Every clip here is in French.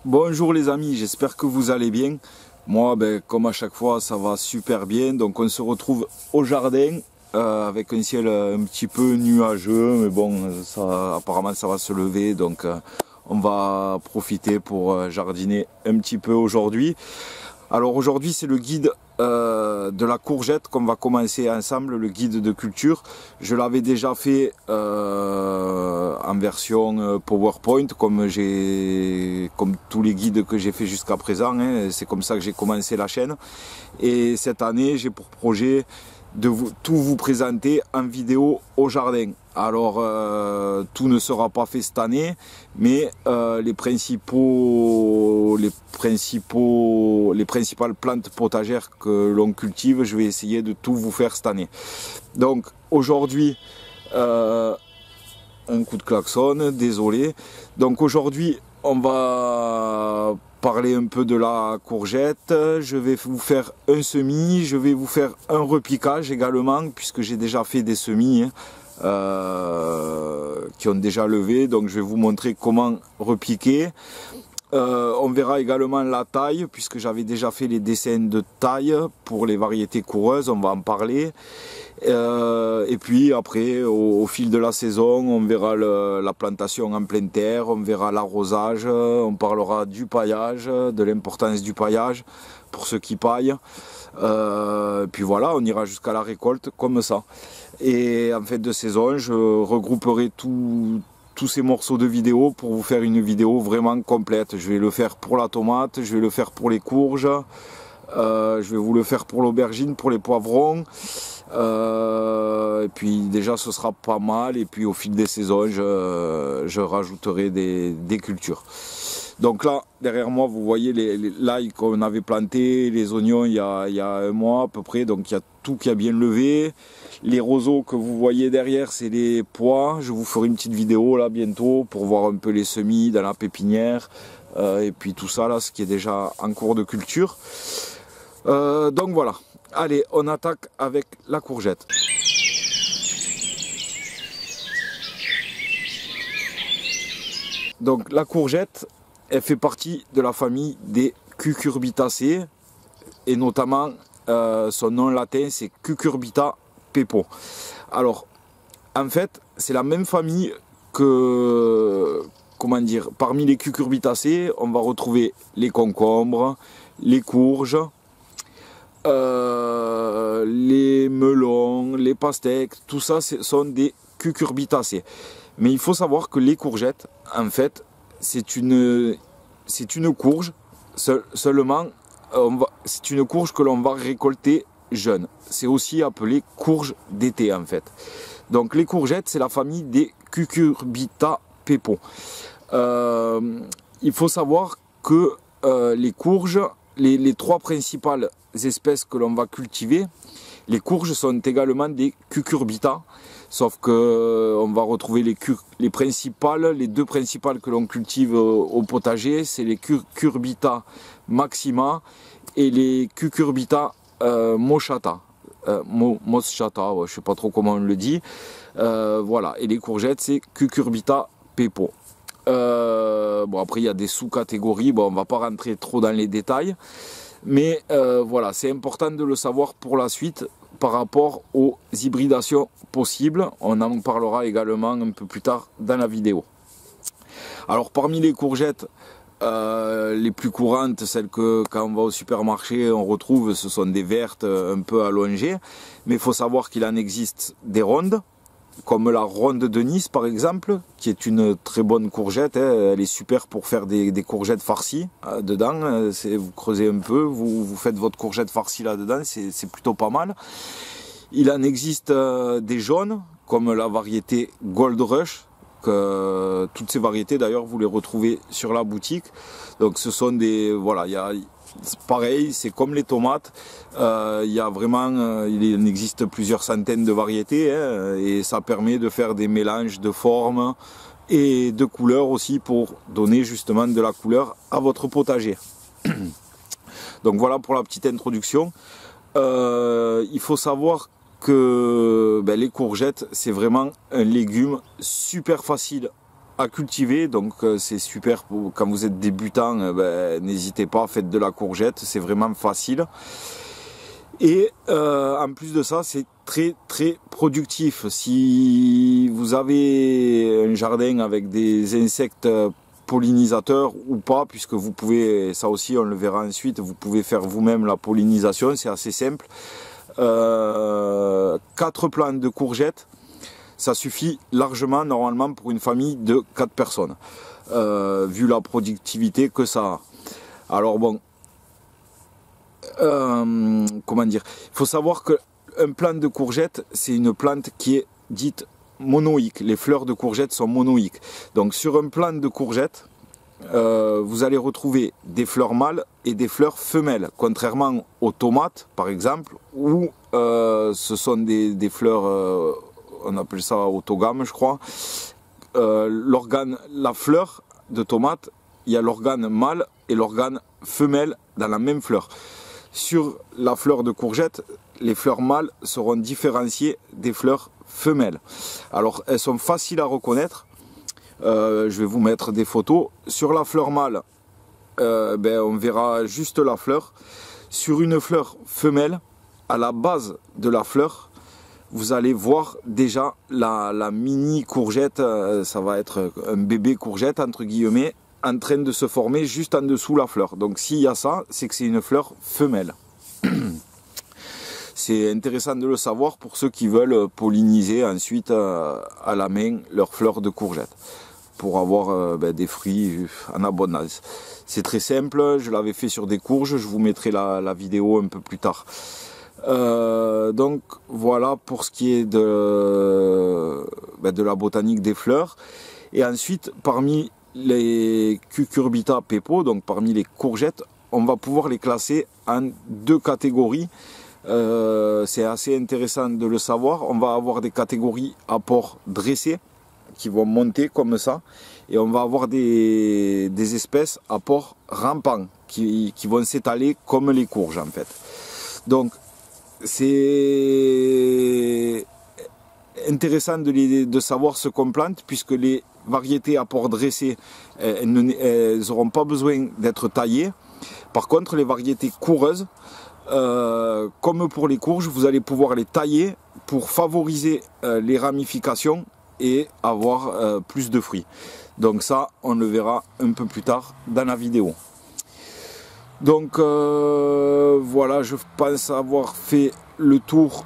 Bonjour les amis, j'espère que vous allez bien. Moi, comme à chaque fois, ça va super bien. Donc on se retrouve au jardin avec un ciel un petit peu nuageux. Mais bon, apparemment ça va se lever. Donc on va profiter pour jardiner un petit peu aujourd'hui. Alors aujourd'hui c'est le guide de la courgette qu'on va commencer ensemble, le guide de culture. Je l'avais déjà fait en version PowerPoint comme tous les guides que j'ai fait jusqu'à présent, hein. C'est comme ça que j'ai commencé la chaîne. Et cette année j'ai pour projet de tout vous présenter en vidéo au jardin. Alors tout ne sera pas fait cette année, mais les principales plantes potagères que l'on cultive, je vais essayer de tout vous faire cette année. Donc aujourd'hui, un coup de klaxon, désolé. Donc aujourd'hui on va parler un peu de la courgette. Je vais vous faire un semis, je vais vous faire un repiquage également, puisque j'ai déjà fait des semis qui ont déjà levé. Donc je vais vous montrer comment repiquer. On verra également la taille, puisque j'avais déjà fait les dessins de taille pour les variétés coureuses, on va en parler. Et puis après, au fil de la saison, on verra la plantation en pleine terre, on verra l'arrosage, on parlera du paillage, de l'importance du paillage pour ceux qui paillent. Puis voilà, on ira jusqu'à la récolte comme ça. Et en fin de saison, je regrouperai tous ces morceaux de vidéo pour vous faire une vidéo vraiment complète. Je vais le faire pour la tomate, je vais le faire pour les courges, je vais vous le faire pour l'aubergine, pour les poivrons. Et puis déjà ce sera pas mal, et puis au fil des saisons je rajouterai des cultures. Donc là derrière moi vous voyez l'ail qu'on avait planté, les oignons il y a un mois à peu près, donc il y a tout qui a bien levé. Les roseaux que vous voyez derrière c'est les pois. Je vous ferai une petite vidéo là bientôt pour voir un peu les semis dans la pépinière, et puis tout ça là, ce qui est déjà en cours de culture. Donc voilà, allez on attaque avec la courgette. Donc la courgette, elle fait partie de la famille des cucurbitacées, et notamment son nom latin c'est Cucurbita pepo. Alors en fait c'est la même famille que, comment dire, parmi les cucurbitacées on va retrouver les concombres, les courges, les melons, les pastèques, tout ça sont des cucurbitacées. Mais il faut savoir que les courgettes, en fait, c'est une courge, seulement c'est une courge que l'on va récolter jeune. C'est aussi appelé courge d'été en fait. Donc les courgettes, c'est la famille des Cucurbita pepo. Il faut savoir que les courges, les trois principales espèces que l'on va cultiver, les courges sont également des cucurbita, sauf que on va retrouver les deux principales que l'on cultive au potager, c'est les Cucurbita maxima et les Cucurbita moschata. Moschata, je sais pas trop comment on le dit. Voilà, et les courgettes c'est Cucurbita pepo. Bon après il y a des sous-catégories, bon on va pas rentrer trop dans les détails, mais voilà, c'est important de le savoir pour la suite par rapport aux hybridations possibles. On en parlera également un peu plus tard dans la vidéo. Alors parmi les courgettes les plus courantes, celles que quand on va au supermarché on retrouve, ce sont des vertes un peu allongées, mais il faut savoir qu'il en existe des rondes, comme la ronde de Nice par exemple, qui est une très bonne courgette, hein. Elle est super pour faire des courgettes farcies dedans. Vous creusez un peu, vous faites votre courgette farcie là-dedans, c'est plutôt pas mal. Il en existe des jaunes, comme la variété Gold Rush, toutes ces variétés d'ailleurs vous les retrouvez sur la boutique. Donc ce sont des, voilà, pareil, c'est comme les tomates, il y a vraiment, il en existe plusieurs centaines de variétés, hein, et ça permet de faire des mélanges de formes et de couleurs aussi pour donner justement de la couleur à votre potager. Donc voilà pour la petite introduction. Il faut savoir que les courgettes c'est vraiment un légume super facile à cultiver, donc c'est super quand vous êtes débutant, n'hésitez pas, faites de la courgette, c'est vraiment facile. Et en plus de ça, c'est très très productif. Si vous avez un jardin avec des insectes pollinisateurs ou pas, puisque vous pouvez, ça aussi on le verra ensuite, vous pouvez faire vous-même la pollinisation, c'est assez simple. 4 plants de courgettes, ça suffit largement normalement pour une famille de 4 personnes, vu la productivité que ça a. Alors bon, comment dire, il faut savoir qu'un plant de courgette, c'est une plante qui est dite monoïque. Les fleurs de courgette sont monoïques. Donc sur un plant de courgette, vous allez retrouver des fleurs mâles et des fleurs femelles, contrairement aux tomates par exemple, où ce sont des fleurs, on appelle ça autogame je crois. La fleur de tomate, il y a l'organe mâle et l'organe femelle dans la même fleur. Sur la fleur de courgette, les fleurs mâles seront différenciées des fleurs femelles. Alors elles sont faciles à reconnaître. Je vais vous mettre des photos. Sur la fleur mâle, on verra juste la fleur. Sur une fleur femelle, à la base de la fleur, vous allez voir déjà la mini courgette, ça va être un bébé courgette entre guillemets, en train de se former juste en dessous la fleur. Donc s'il y a ça, c'est que c'est une fleur femelle. C'est intéressant de le savoir pour ceux qui veulent polliniser ensuite à la main leurs fleurs de courgette pour avoir des fruits en abondance. C'est très simple, je l'avais fait sur des courges, je vous mettrai la vidéo un peu plus tard. Donc voilà pour ce qui est de la botanique des fleurs. Et ensuite, parmi les Cucurbita pepo, donc parmi les courgettes, on va pouvoir les classer en 2 catégories. C'est assez intéressant de le savoir. On va avoir des catégories à port dressé qui vont monter comme ça, et on va avoir des espèces à port rampant qui vont s'étaler comme les courges en fait. Donc c'est intéressant de savoir ce qu'on plante, puisque les variétés à port dressé, elles n'auront pas besoin d'être taillées. Par contre, les variétés coureuses, comme pour les courges, vous allez pouvoir les tailler pour favoriser les ramifications et avoir plus de fruits. Donc ça, on le verra un peu plus tard dans la vidéo. Donc voilà, je pense avoir fait le tour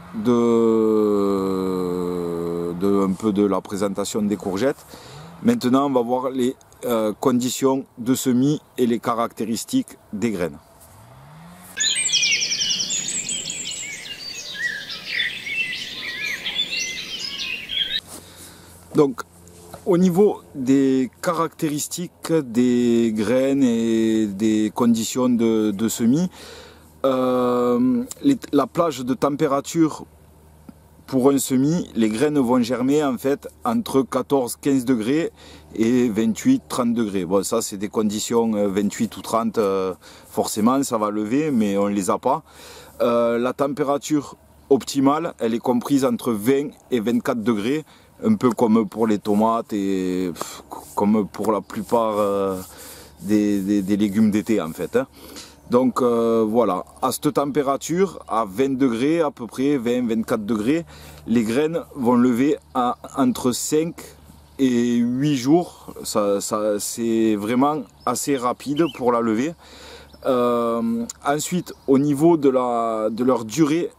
un peu de la présentation des courgettes. Maintenant, on va voir les conditions de semis et les caractéristiques des graines. Donc, au niveau des caractéristiques des graines et des conditions de semis, la plage de température pour un semis, les graines vont germer en fait entre 14-15 degrés et 28-30 degrés. Bon, ça c'est des conditions 28 ou 30, forcément ça va lever, mais on ne les a pas. La température optimale, elle est comprise entre 20 et 24 degrés, un peu comme pour les tomates et comme pour la plupart des légumes d'été en fait. Donc voilà, à cette température, à 20 degrés à peu près, 20-24 degrés, les graines vont lever entre 5 et 8 jours. C'est vraiment assez rapide pour la lever. Ensuite, au niveau de leur durée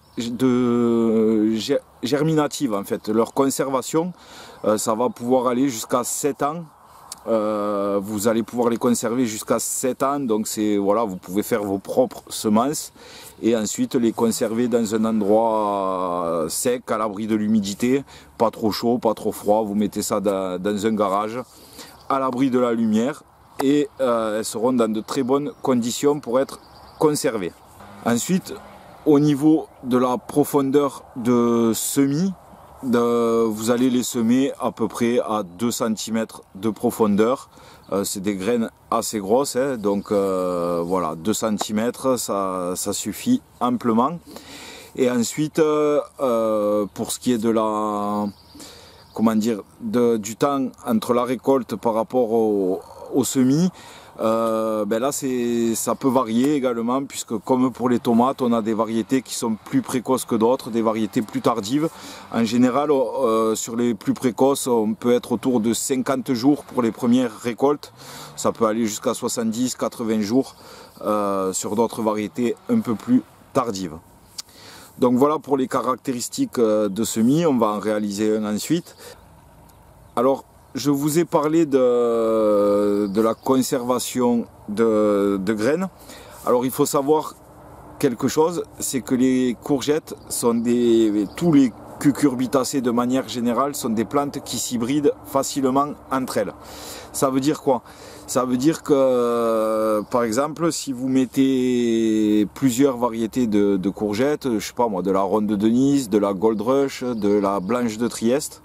germinative, en fait, leur conservation, ça va pouvoir aller jusqu'à 7 ans. Vous allez pouvoir les conserver jusqu'à 7 ans, donc voilà, vous pouvez faire vos propres semences et ensuite les conserver dans un endroit sec, à l'abri de l'humidité, pas trop chaud, pas trop froid. Vous mettez ça dans un garage, à l'abri de la lumière, et elles seront dans de très bonnes conditions pour être conservées. Ensuite, au niveau de la profondeur de semis, vous allez les semer à peu près à 2 cm de profondeur. C'est des graines assez grosses, hein, donc voilà, 2 cm ça suffit amplement. Et ensuite, pour ce qui est de la comment dire, du temps entre la récolte par rapport au semis, ben là ça peut varier également, puisque comme pour les tomates, on a des variétés qui sont plus précoces que d'autres, des variétés plus tardives. En général, sur les plus précoces, on peut être autour de 50 jours pour les premières récoltes. Ça peut aller jusqu'à 70-80 jours sur d'autres variétés un peu plus tardives. Donc voilà pour les caractéristiques de semis. On va en réaliser un ensuite. Alors, je vous ai parlé de la conservation de graines. Alors il faut savoir quelque chose, c'est que les courgettes sont tous les cucurbitacées de manière générale sont des plantes qui s'hybrident facilement entre elles. Ça veut dire quoi? Ça veut dire que, par exemple, si vous mettez plusieurs variétés de courgettes, je sais pas moi, de la ronde de Nice, de la Gold Rush, de la blanche de Trieste,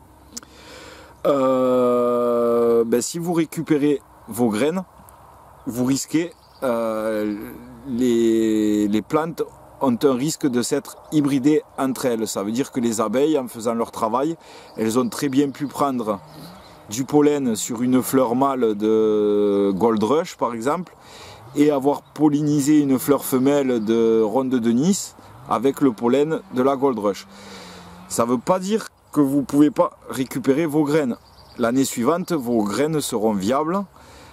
ben, si vous récupérez vos graines, vous risquez, les plantes ont un risque de s'être hybridées entre elles. Ça veut dire que les abeilles, en faisant leur travail, elles ont très bien pu prendre du pollen sur une fleur mâle de Gold Rush par exemple, et avoir pollinisé une fleur femelle de ronde de Nice avec le pollen de la Gold Rush. Ça ne veut pas dire que vous ne pouvez pas récupérer vos graines. L'année suivante, vos graines seront viables,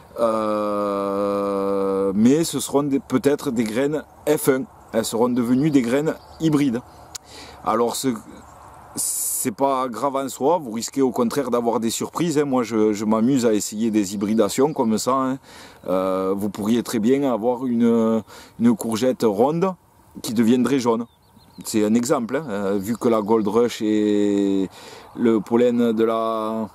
mais ce seront peut-être des graines F1. Elles seront devenues des graines hybrides. Alors, c'est pas grave en soi, vous risquez au contraire d'avoir des surprises. Moi, je m'amuse à essayer des hybridations comme ça. Vous pourriez très bien avoir une courgette ronde qui deviendrait jaune. C'est un exemple, vu que la Gold Rush et le pollen de la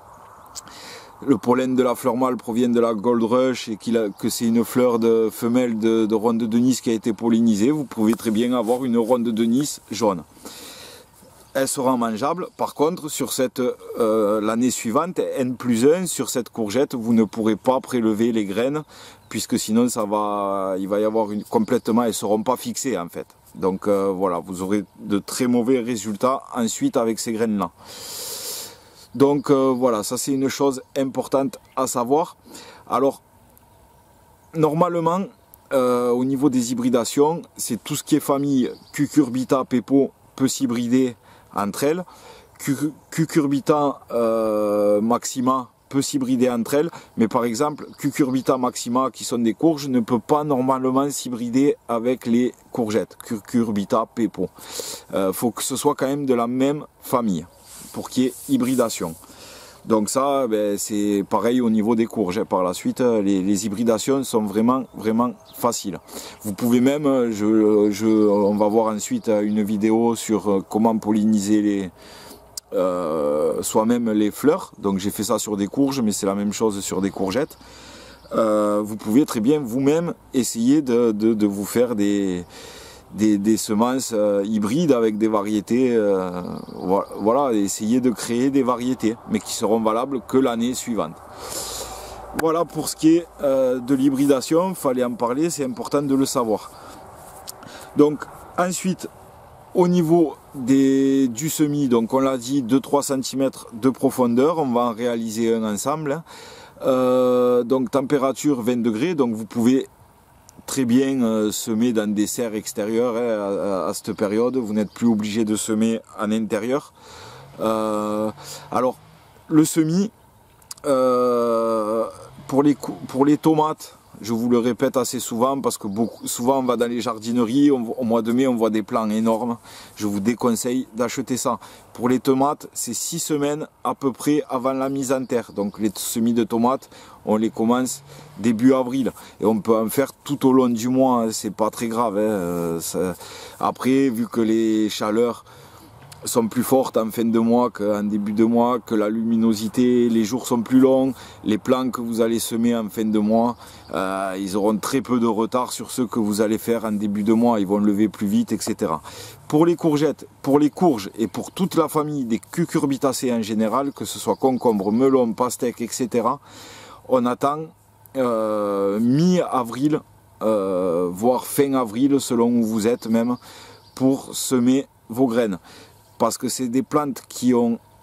fleur mâle provient de la Gold Rush et que c'est une fleur de femelle de ronde de Nice qui a été pollinisée, vous pouvez très bien avoir une ronde de Nice jaune. Elle sera mangeable. Par contre, sur l'année suivante, N+1, sur cette courgette, vous ne pourrez pas prélever les graines, puisque sinon il va y avoir complètement, elles ne seront pas fixées en fait. Donc voilà, vous aurez de très mauvais résultats ensuite avec ces graines-là. Donc voilà, ça c'est une chose importante à savoir. Alors, normalement, au niveau des hybridations, c'est tout ce qui est famille Cucurbita, Pepo peut s'hybrider entre elles. Cucurbita maxima peut s'hybrider entre elles, mais par exemple Cucurbita maxima, qui sont des courges, ne peut pas normalement s'hybrider avec les courgettes Cucurbita pepo. Faut que ce soit quand même de la même famille pour qu'il y ait hybridation. Donc ça, ben, c'est pareil au niveau des courges. Par la suite, les hybridations sont vraiment faciles. Vous pouvez même, on va voir ensuite une vidéo sur comment polliniser soi-même les fleurs. Donc j'ai fait ça sur des courges, mais c'est la même chose sur des courgettes. Vous pouvez très bien vous-même essayer de vous faire des semences hybrides avec des variétés, voilà, essayer de créer des variétés, mais qui seront valables que l'année suivante. Voilà pour ce qui est de l'hybridation, il fallait en parler, c'est important de le savoir. Donc ensuite, au niveau du semis, donc on l'a dit, 2-3 cm de profondeur, on va en réaliser un ensemble. Donc température 20 degrés, donc vous pouvez très bien semer dans des serres extérieures à cette période, vous n'êtes plus obligé de semer en intérieur. Alors le semis, pour les tomates, je vous le répète assez souvent parce que souvent on va dans les jardineries, au mois de mai on voit des plants énormes, je vous déconseille d'acheter ça. Pour les tomates, c'est 6 semaines à peu près avant la mise en terre. Donc les semis de tomates, on les commence début avril et on peut en faire tout au long du mois, hein, c'est pas très grave. Après, vu que les chaleurs sont plus fortes en fin de mois qu'en début de mois, que la luminosité, les jours sont plus longs, les plants que vous allez semer en fin de mois, ils auront très peu de retard sur ceux que vous allez faire en début de mois, ils vont lever plus vite, etc. Pour les courgettes, pour les courges et pour toute la famille des cucurbitacées en général, que ce soit concombre, melon, pastèque, etc., on attend mi-avril, voire fin avril, selon où vous êtes même, pour semer vos graines. Parce que c'est des plantes qui ont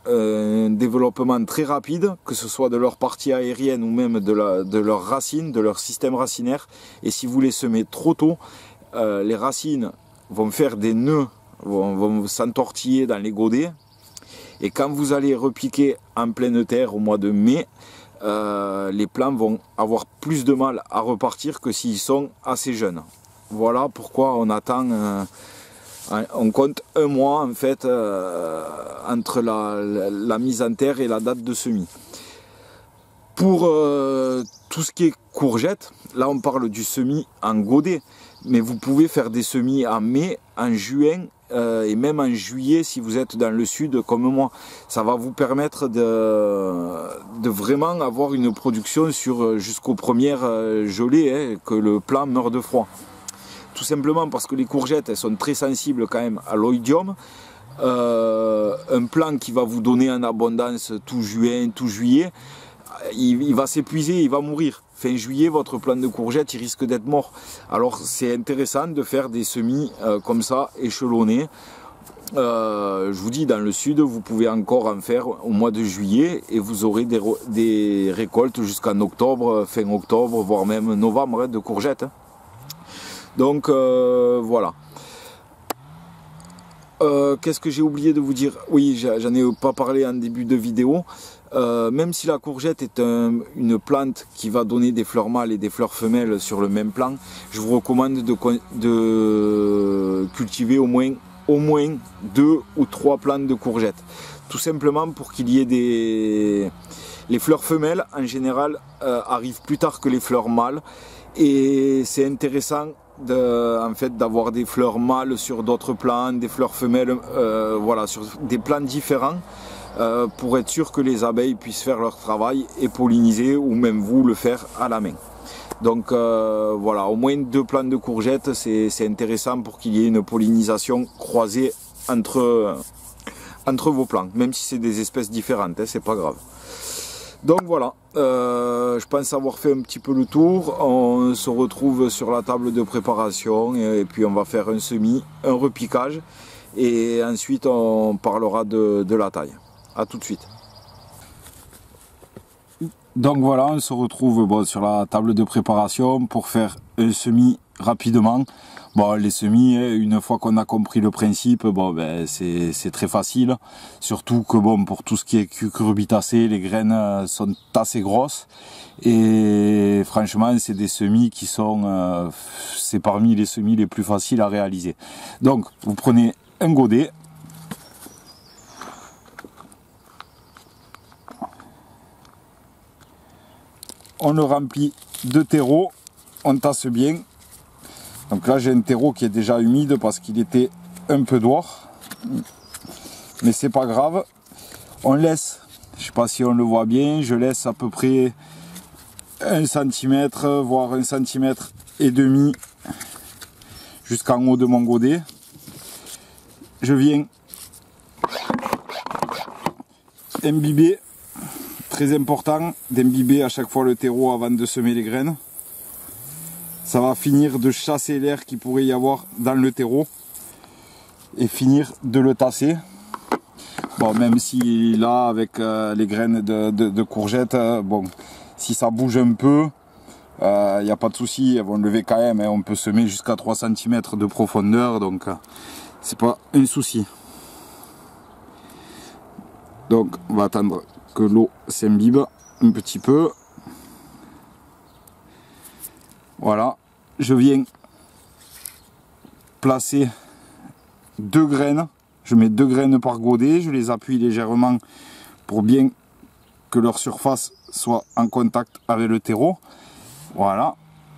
un développement très rapide, que ce soit de leur partie aérienne ou même de leurs racines, de leur système racinaire. Et si vous les semez trop tôt, les racines vont faire des nœuds, vont s'entortiller dans les godets. Et quand vous allez repiquer en pleine terre au mois de mai, les plants vont avoir plus de mal à repartir que s'ils sont assez jeunes. Voilà pourquoi on attend, on compte un mois en fait entre la mise en terre et la date de semis. Pour tout ce qui est courgettes, là on parle du semis en godet, mais vous pouvez faire des semis en mai, en juin et même en juillet si vous êtes dans le sud comme moi. Ça va vous permettre de vraiment avoir une production jusqu'aux premières gelées, que le plant meurt de froid. Tout simplement parce que les courgettes elles sont très sensibles quand même à l'oïdium. Un plant qui va vous donner en abondance tout juin, tout juillet, il va s'épuiser, il va mourir. Fin juillet, votre plant de courgettes il risque d'être mort. Alors c'est intéressant de faire des semis comme ça, échelonnés. Je vous dis, dans le sud, vous pouvez encore en faire au mois de juillet et vous aurez des récoltes jusqu'en octobre, fin octobre, voire même novembre de courgettes. Donc voilà. Qu'est-ce que j'ai oublié de vous dire? Oui, j'en ai pas parlé en début de vidéo. Même si la courgette est une plante qui va donner des fleurs mâles et des fleurs femelles sur le même plant, je vous recommande de cultiver au moins 2 ou 3 plantes de courgettes. Tout simplement pour qu'il y ait des... Les fleurs femelles en général arrivent plus tard que les fleurs mâles et c'est intéressant en fait d'avoir des fleurs mâles sur d'autres plants, des fleurs femelles voilà, sur des plants différents pour être sûr que les abeilles puissent faire leur travail et polliniser ou même vous le faire à la main. Donc voilà, au moins 2 plantes de courgettes c'est intéressant pour qu'il y ait une pollinisation croisée entre vos plants, même si c'est des espèces différentes, c'est pas grave. Donc voilà, je pense avoir fait un petit peu le tour. On se retrouve sur la table de préparation et puis on va faire un semis, un repiquage et ensuite on parlera de la taille. A tout de suite. Donc voilà, on se retrouve sur la table de préparation pour faire un semis rapidement. Bon, les semis, une fois qu'on a compris le principe, c'est très facile. Surtout que pour tout ce qui est cucurbitacées, les graines sont assez grosses. Et franchement, c'est des semis qui sont, c'est parmi les semis les plus faciles à réaliser. Donc, vous prenez un godet. On le remplit de terreau, on tasse bien. Donc là j'ai un terreau qui est déjà humide parce qu'il était un peu dehors. Mais c'est pas grave. On laisse, je sais pas si on le voit bien, je laisse à peu près 1 cm, voire 1,5 cm jusqu'en haut de mon godet. Je viens imbiber. Très important d'imbiber à chaque fois le terreau avant de semer les graines. Ça va finir de chasser l'air qu'il pourrait y avoir dans le terreau et finir de le tasser. Bon, même si là avec les graines de courgettes, si ça bouge un peu, il n'y a pas de souci, elles vont lever quand même. On peut semer jusqu'à 3 cm de profondeur, donc c'est pas un souci. Donc on va attendre que l'eau s'imbibe un petit peu. Voilà, je viens placer 2 graines. Je mets 2 graines par godet, je les appuie légèrement pour bien que leur surface soit en contact avec le terreau. Voilà.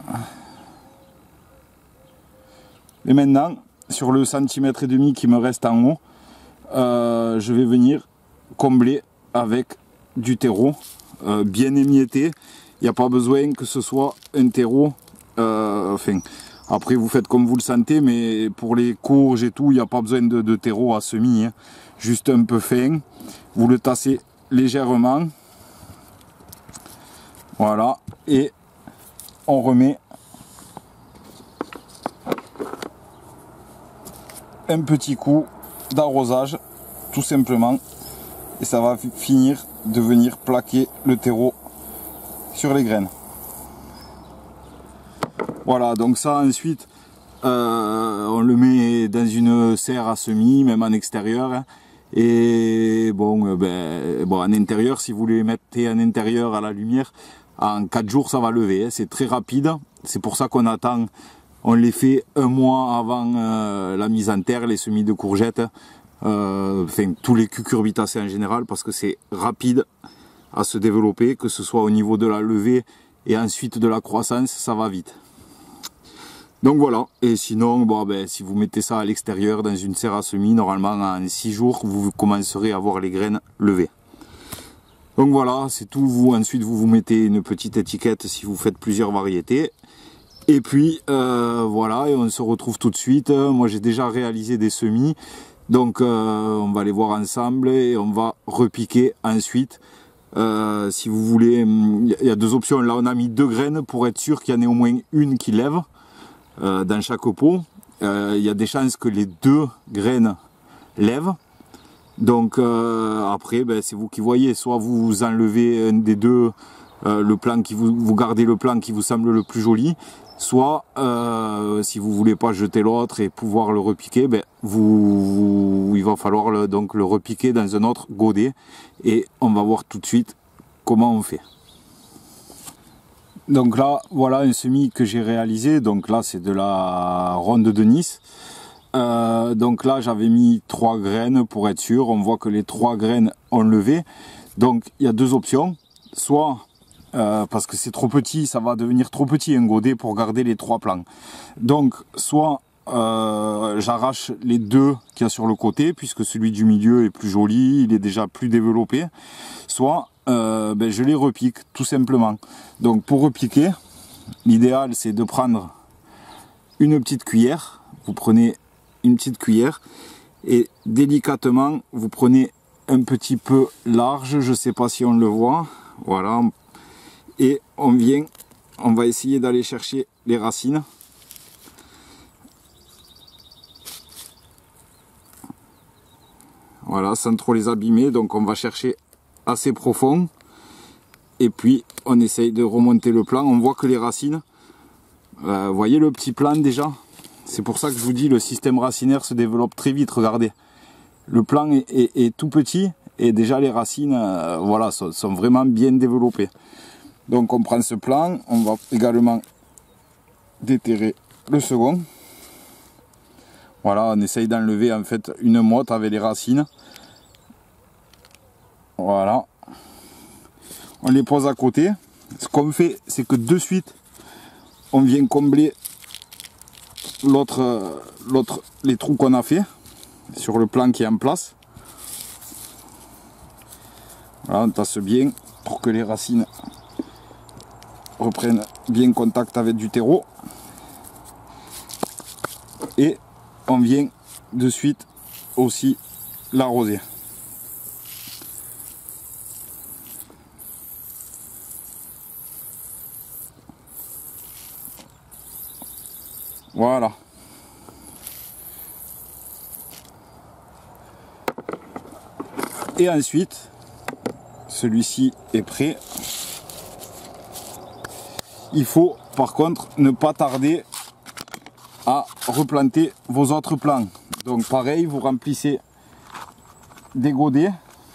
Et maintenant, sur le 1,5 cm qui me reste en haut, je vais venir combler avec du terreau bien émietté. Il n'y a pas besoin que ce soit un terreau après vous faites comme vous le sentez, mais pour les courges et tout, il n'y a pas besoin de terreau à semis, juste un peu fin. Vous le tassez légèrement, voilà, et on remet un petit coup d'arrosage tout simplement. et ça va finir de venir plaquer le terreau sur les graines. Voilà, donc ça ensuite on le met dans une serre à semis, même en extérieur, hein. Et bon, en intérieur, si vous les mettez en intérieur à la lumière, en 4 jours ça va lever, hein. C'est très rapide, c'est pour ça qu'on attend, on les fait un mois avant la mise en terre, les semis de courgettes, enfin tous les cucurbitacées en général, parce que c'est rapide à se développer, que ce soit au niveau de la levée et ensuite de la croissance, ça va vite. Donc voilà, et sinon, si vous mettez ça à l'extérieur dans une serre à semis, normalement en 6 jours, vous commencerez à voir les graines levées. Donc voilà, c'est tout. Ensuite, vous mettez une petite étiquette si vous faites plusieurs variétés. Et puis, voilà, et on se retrouve tout de suite. Moi, j'ai déjà réalisé des semis, donc on va les voir ensemble et on va repiquer ensuite. Si vous voulez, il y a 2 options. Là, on a mis 2 graines pour être sûr qu'il y en ait au moins une qui lève. Dans chaque pot, il y a des chances que les 2 graines lèvent. Donc après, c'est vous qui voyez. Soit vous enlevez un des 2, le plan qui vous gardez le plan qui vous semble le plus joli. Soit si vous voulez pas jeter l'autre et pouvoir le repiquer, il va falloir donc le repiquer dans un autre godet. Et on va voir tout de suite comment on fait. Donc là, voilà un semis que j'ai réalisé. Donc là, c'est de la ronde de Nice. Donc là, j'avais mis 3 graines pour être sûr. On voit que les 3 graines ont levé. Donc il y a 2 options. Soit, parce que c'est trop petit, ça va devenir trop petit un godet pour garder les 3 plants. Donc soit j'arrache les 2 qu'il y a sur le côté, puisque celui du milieu est plus joli, il est déjà plus développé. Soit je les repique tout simplement. Donc pour repiquer, l'idéal c'est de prendre une petite cuillère. Vous prenez une petite cuillère et délicatement vous prenez un petit peu large, je sais pas si on le voit, voilà, et on va essayer d'aller chercher les racines. Voilà, sans trop les abîmer, donc on va chercher assez profond et puis on essaye de remonter le plan. On voit que les racines, vous voyez le petit plan déjà, c'est pour ça que je vous dis le système racinaire se développe très vite. Regardez, le plan est tout petit et déjà les racines voilà, sont vraiment bien développées. Donc on prend ce plan, on va également déterrer le second. Voilà, on essaye d'enlever en fait une motte avec les racines. Voilà, on les pose à côté. Ce qu'on fait, c'est que de suite on vient combler les trous qu'on a fait sur le plan qui est en place. Voilà, on tasse bien pour que les racines reprennent bien contact avec du terreau. Et on vient de suite aussi l'arroser. Voilà. Et ensuite, celui-ci est prêt. Il faut par contre ne pas tarder à replanter vos autres plants. Donc pareil, vous remplissez des godets.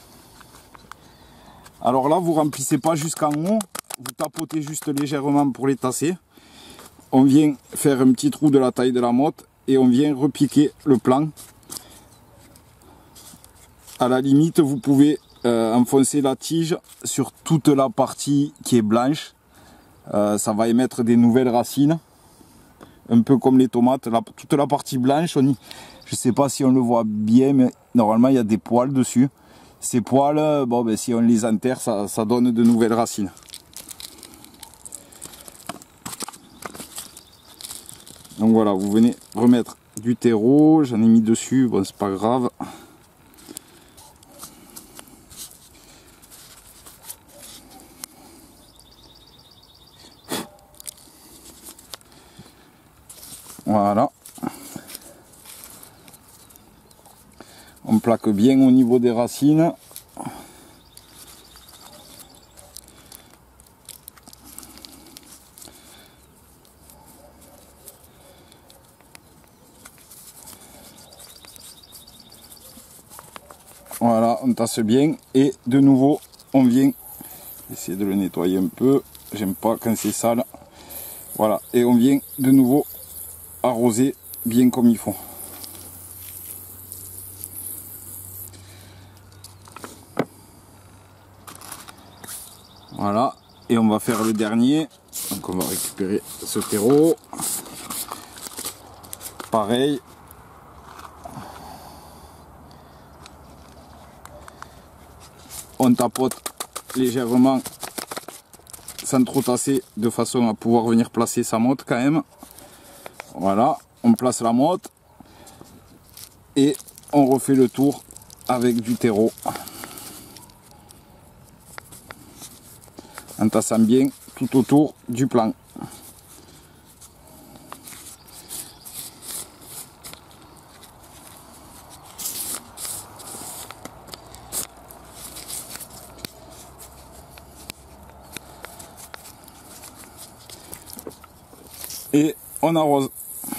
Alors là, vous remplissez pas jusqu'en haut, vous tapotez juste légèrement pour les tasser. On vient faire un petit trou de la taille de la motte et on vient repiquer le plan. À la limite, vous pouvez enfoncer la tige sur toute la partie qui est blanche. Ça va émettre des nouvelles racines, un peu comme les tomates. Toute la partie blanche, je ne sais pas si on le voit bien, mais normalement il y a des poils dessus. Ces poils, si on les enterre, ça donne de nouvelles racines. Donc voilà, vous venez remettre du terreau, j'en ai mis dessus, bon c'est pas grave. Voilà. On plaque bien au niveau des racines. on tasse bien et de nouveau on vient essayer de le nettoyer un peu, j'aime pas quand c'est sale. Voilà, et on vient de nouveau arroser bien comme il faut. Voilà, et on va faire le dernier. Donc on va récupérer ce terreau. Pareil. On tapote légèrement sans trop tasser de façon à pouvoir venir placer sa motte quand même. Voilà, on place la motte et on refait le tour avec du terreau. En tassant bien tout autour du plan. Et on arrose.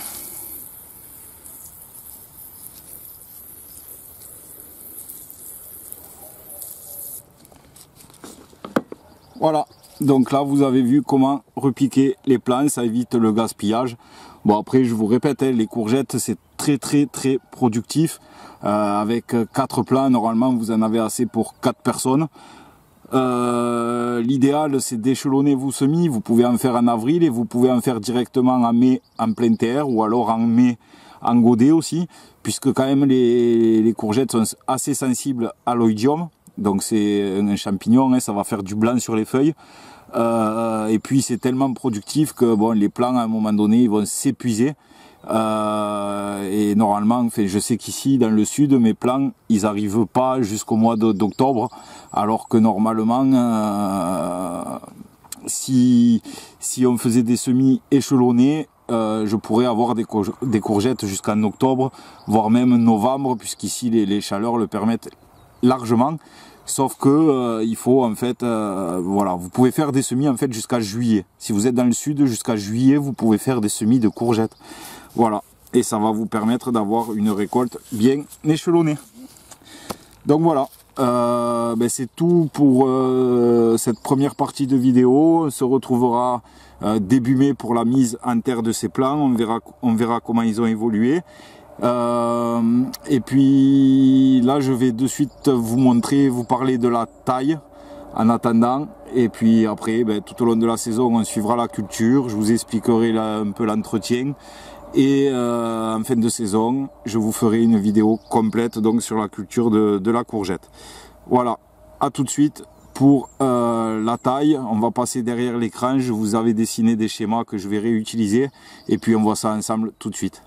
Voilà, donc là vous avez vu comment repiquer les plants, ça évite le gaspillage. Bon après je vous répète, les courgettes c'est très productif. Avec 4 plants, normalement vous en avez assez pour 4 personnes. L'idéal c'est d'échelonner vos semis, vous pouvez en faire en avril et vous pouvez en faire directement en mai en pleine terre ou alors en mai en godet aussi, puisque quand même les courgettes sont assez sensibles à l'oïdium. Donc c'est un champignon, hein, ça va faire du blanc sur les feuilles. Et puis c'est tellement productif que bon, les plants à un moment donné ils vont s'épuiser. Et normalement, enfin, je sais qu'ici dans le sud, mes plants ils n'arrivent pas jusqu'au mois d'octobre, alors que normalement, si on faisait des semis échelonnés, je pourrais avoir des courgettes jusqu'en octobre, voire même novembre, puisqu'ici les chaleurs le permettent largement. Sauf que il faut en fait, voilà, vous pouvez faire des semis en fait jusqu'à juillet. Si vous êtes dans le sud, jusqu'à juillet, vous pouvez faire des semis de courgettes. Voilà, et ça va vous permettre d'avoir une récolte bien échelonnée. Donc voilà, c'est tout pour cette première partie de vidéo. On se retrouvera début mai pour la mise en terre de ces plants. On verra comment ils ont évolué. Et puis là je vais de suite vous montrer, vous parler de la taille en attendant, et puis après tout au long de la saison on suivra la culture, je vous expliquerai un peu l'entretien, et en fin de saison je vous ferai une vidéo complète donc sur la culture de la courgette. Voilà, à tout de suite pour la taille. On va passer derrière l'écran, je vous avais dessiné des schémas que je vais réutiliser et puis on voit ça ensemble tout de suite.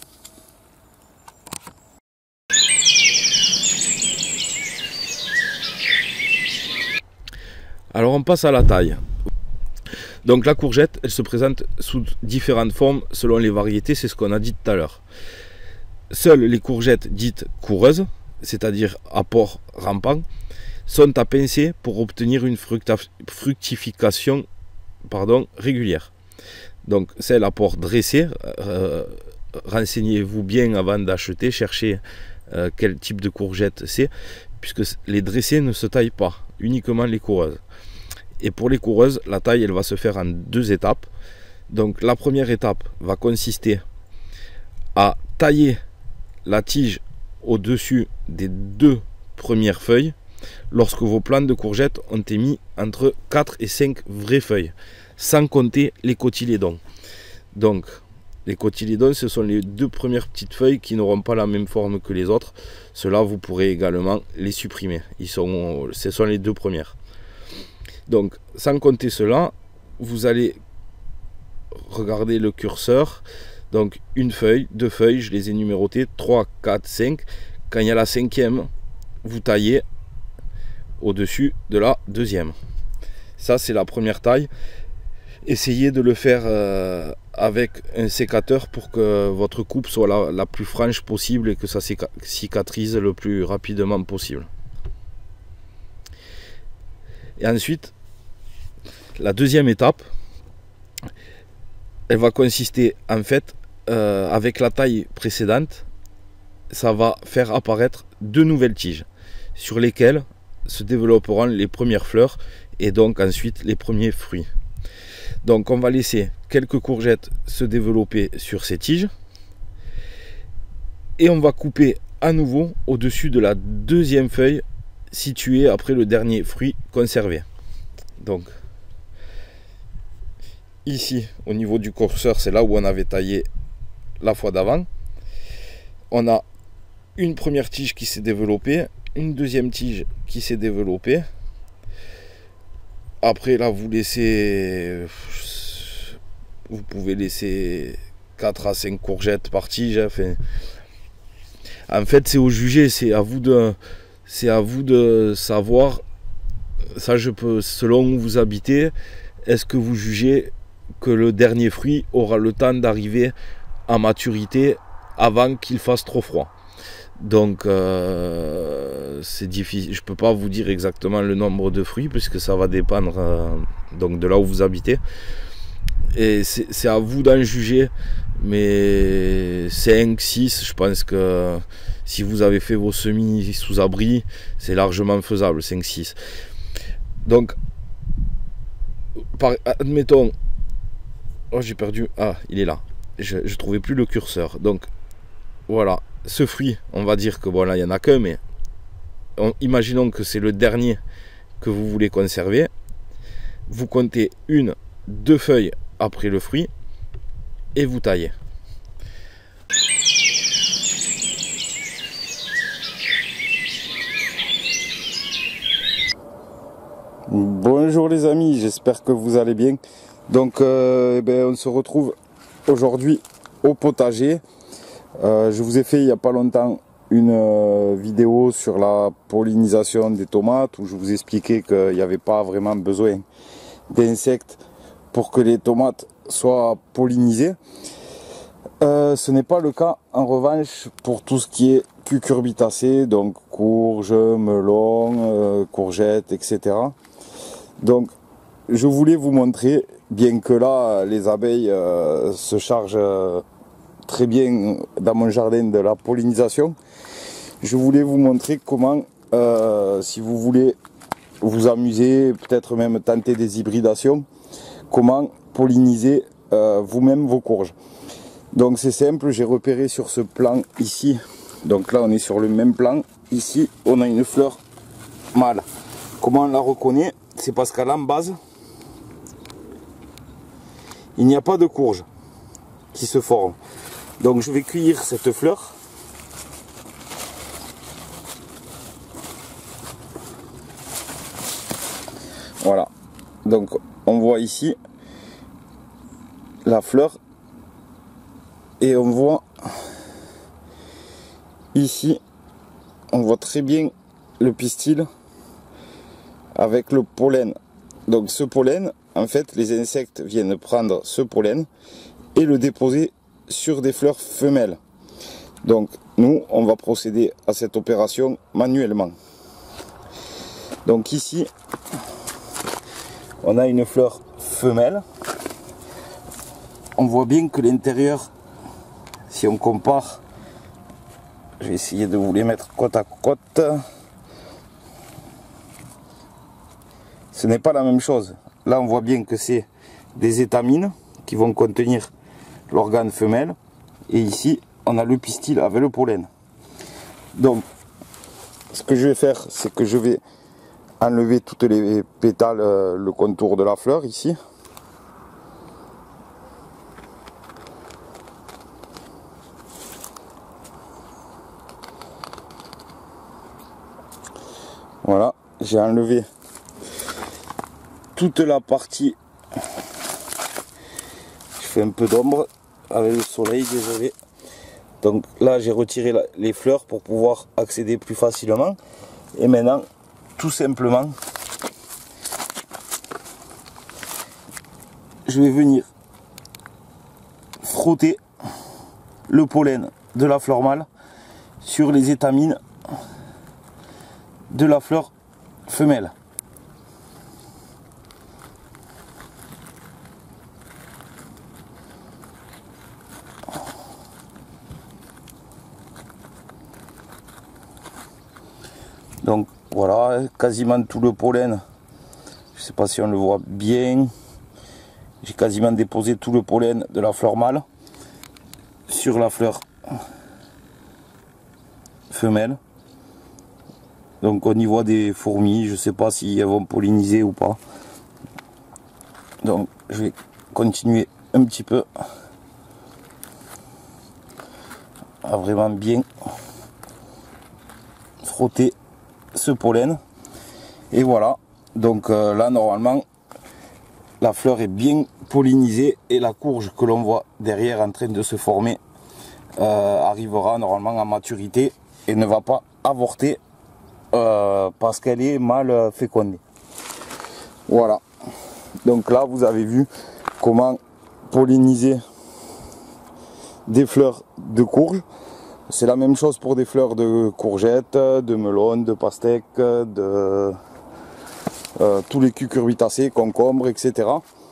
Alors on passe à la taille. Donc la courgette, elle se présente sous différentes formes selon les variétés, c'est ce qu'on a dit tout à l'heure. Seules les courgettes dites coureuses, c'est-à-dire à port rampant, sont à pincer pour obtenir une fructification régulière. Donc celles à port dressé, renseignez-vous bien avant d'acheter, cherchez quel type de courgette c'est, puisque les dressées ne se taillent pas, uniquement les coureuses. Et pour les coureuses, la taille elle va se faire en 2 étapes. Donc la première étape va consister à tailler la tige au-dessus des 2 premières feuilles lorsque vos plants de courgettes ont émis entre 4 et 5 vraies feuilles, sans compter les cotylédons. Donc les cotylédons, ce sont les 2 premières petites feuilles qui n'auront pas la même forme que les autres. Ceux-là, vous pourrez également les supprimer. Ce sont les 2 premières. Donc, sans compter cela, vous allez regarder le curseur. Donc, 1 feuille, 2 feuilles, je les ai numérotées, 3, 4, 5. Quand il y a la 5e, vous taillez au-dessus de la 2e. Ça, c'est la première taille. Essayez de le faire avec un sécateur pour que votre coupe soit la plus franche possible et que ça cicatrise le plus rapidement possible. Et ensuite, la 2e étape, elle va consister en fait, avec la taille précédente, ça va faire apparaître 2 nouvelles tiges. sur lesquels se développeront les premières fleurs et donc ensuite les premiers fruits. Donc on va laisser quelques courgettes se développer sur ces tiges et on va couper à nouveau au-dessus de la deuxième feuille située après le dernier fruit conservé. Donc ici au niveau du curseur, c'est là où on avait taillé la fois d'avant. On a une première tige qui s'est développée, une deuxième tige qui s'est développée. Après là vous pouvez laisser 4 à 5 courgettes par tige. Enfin, en fait c'est au jugé, c'est à vous de savoir. Ça, selon où vous habitez, est-ce que vous jugez que le dernier fruit aura le temps d'arriver à maturité avant qu'il fasse trop froid? Donc c'est difficile, je peux pas vous dire exactement le nombre de fruits puisque ça va dépendre donc de là où vous habitez, et c'est à vous d'en juger, mais 5, 6, je pense que si vous avez fait vos semis sous abri, c'est largement faisable, 5, 6. Donc admettons, oh j'ai perdu, ah il est là, je trouvais plus le curseur. Donc voilà, ce fruit, on va dire que bon là il n'y en a qu'un, mais imaginons que c'est le dernier que vous voulez conserver. Vous comptez 1, 2 feuilles après le fruit et vous taillez. Bonjour les amis, j'espère que vous allez bien. Donc on se retrouve aujourd'hui au potager. Je vous ai fait il n'y a pas longtemps une vidéo sur la pollinisation des tomates où je vous expliquais qu'il n'y avait pas vraiment besoin d'insectes pour que les tomates soient pollinisées. Ce n'est pas le cas en revanche pour tout ce qui est cucurbitacées, donc courges, melons, courgettes, etc. Donc je voulais vous montrer, bien que là les abeilles se chargent très bien dans mon jardin de la pollinisation, je voulais vous montrer comment, si vous voulez vous amuser, peut-être même tenter des hybridations, comment polliniser vous-même vos courges. Donc c'est simple, j'ai repéré sur ce plan ici, donc là on est sur le même plan, ici on a une fleur mâle. Comment on la reconnaît? C'est parce qu'à la base, il n'y a pas de courge qui se forme. Donc je vais cueillir cette fleur. Voilà. Donc on voit ici la fleur et on voit ici, on voit très bien le pistil avec le pollen. Donc ce pollen, en fait, les insectes viennent prendre ce pollen et le déposer sur des fleurs femelles. Donc nous, on va procéder à cette opération manuellement. Donc ici, on a une fleur femelle. On voit bien que l'intérieur, si on compare, je vais essayer de vous les mettre côte à côte. Ce n'est pas la même chose. Là, on voit bien que c'est des étamines qui vont contenir l'organe femelle. Et ici, on a le pistil avec le pollen. Donc, ce que je vais faire, c'est que je vais enlever toutes les pétales, le contour de la fleur ici. Voilà, j'ai enlevé toute la partie. Je fais un peu d'ombre avec le soleil, désolé. Donc là j'ai retiré les fleurs pour pouvoir accéder plus facilement. Et maintenant, tout simplement, je vais venir frotter le pollen de la fleur mâle sur les étamines de la fleur femelle. Donc Voilà, quasiment tout le pollen. Je ne sais pas si on le voit bien. J'ai quasiment déposé tout le pollen de la fleur mâle sur la fleur femelle. Donc on y voit des fourmis, je ne sais pas si elles vont polliniser ou pas. Donc je vais continuer un petit peu à vraiment bien frotter ce pollen. Et voilà, donc là normalement la fleur est bien pollinisée et la courge que l'on voit derrière en train de se former arrivera normalement à maturité et ne va pas avorter parce qu'elle est mal fécondée. Voilà, donc là vous avez vu comment polliniser des fleurs de courge. C'est la même chose pour des fleurs de courgettes, de melon, de pastèques, de tous les cucurbitacées, concombres, etc.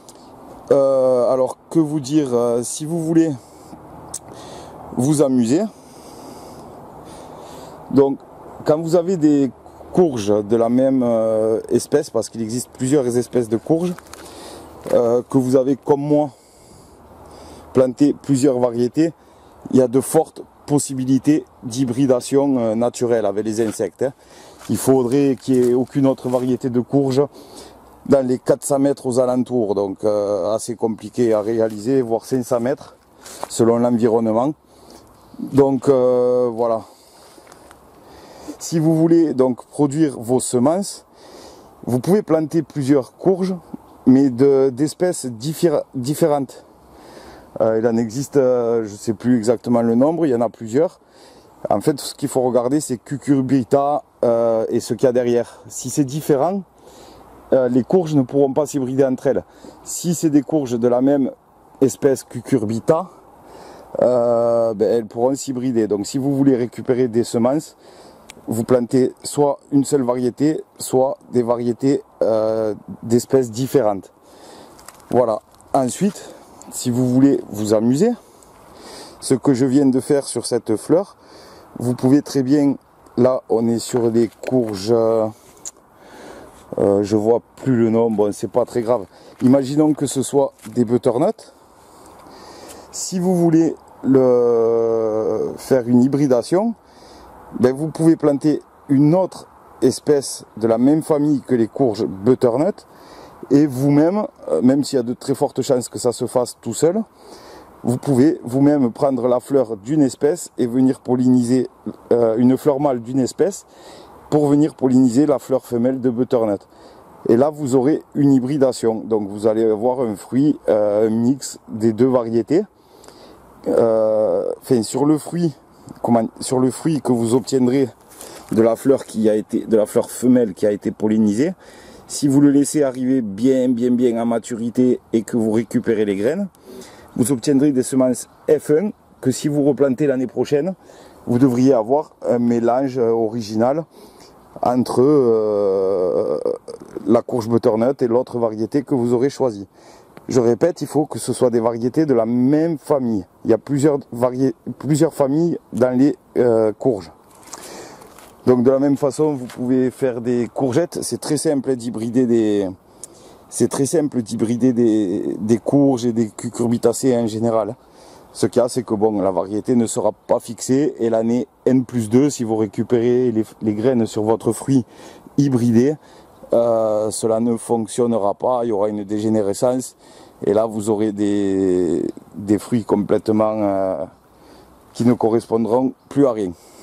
Alors que vous dire, si vous voulez vous amuser, donc quand vous avez des courges de la même espèce, parce qu'il existe plusieurs espèces de courges, que vous avez comme moi planté plusieurs variétés, il y a de fortes possibilités d'hybridation naturelle avec les insectes. Il faudrait qu'il n'y ait aucune autre variété de courge dans les 400 mètres aux alentours, donc assez compliqué à réaliser, voire 500 mètres selon l'environnement. Donc voilà. Si vous voulez donc produire vos semences, vous pouvez planter plusieurs courges, mais d'espèces différentes. Il en existe, je ne sais plus exactement le nombre, il y en a plusieurs. En fait, ce qu'il faut regarder, c'est cucurbita et ce qu'il y a derrière. Si c'est différent, les courges ne pourront pas s'hybrider entre elles. Si c'est des courges de la même espèce cucurbita, elles pourront s'hybrider. Donc si vous voulez récupérer des semences, vous plantez soit une seule variété, soit des variétés d'espèces différentes. Voilà. Ensuite, si vous voulez vous amuser, ce que je viens de faire sur cette fleur, vous pouvez très bien, là on est sur des courges, je vois plus le nom, bon c'est pas très grave. Imaginons que ce soit des butternuts. Si vous voulez faire une hybridation, vous pouvez planter une autre espèce de la même famille que les courges butternut et vous-même, même s'il y a de très fortes chances que ça se fasse tout seul, vous pouvez vous-même prendre la fleur d'une espèce et venir polliniser une fleur mâle d'une espèce pour venir polliniser la fleur femelle de butternut. Et là vous aurez une hybridation, donc vous allez avoir un fruit, un mix des deux variétés. Sur le fruit que vous obtiendrez de la fleur femelle qui a été pollinisée, si vous le laissez arriver bien à maturité et que vous récupérez les graines, vous obtiendrez des semences F1 que si vous replantez l'année prochaine, vous devriez avoir un mélange original entre la courge butternut et l'autre variété que vous aurez choisie. Je répète, il faut que ce soit des variétés de la même famille. Il y a plusieurs familles dans les courges. Donc de la même façon, vous pouvez faire des courgettes. C'est très simple d'hybrider des courges et des cucurbitacées en général. Ce qu'il y a, c'est que bon, la variété ne sera pas fixée et l'année N+2, si vous récupérez les graines sur votre fruit hybridé, cela ne fonctionnera pas, il y aura une dégénérescence et là vous aurez des fruits complètement qui ne correspondront plus à rien.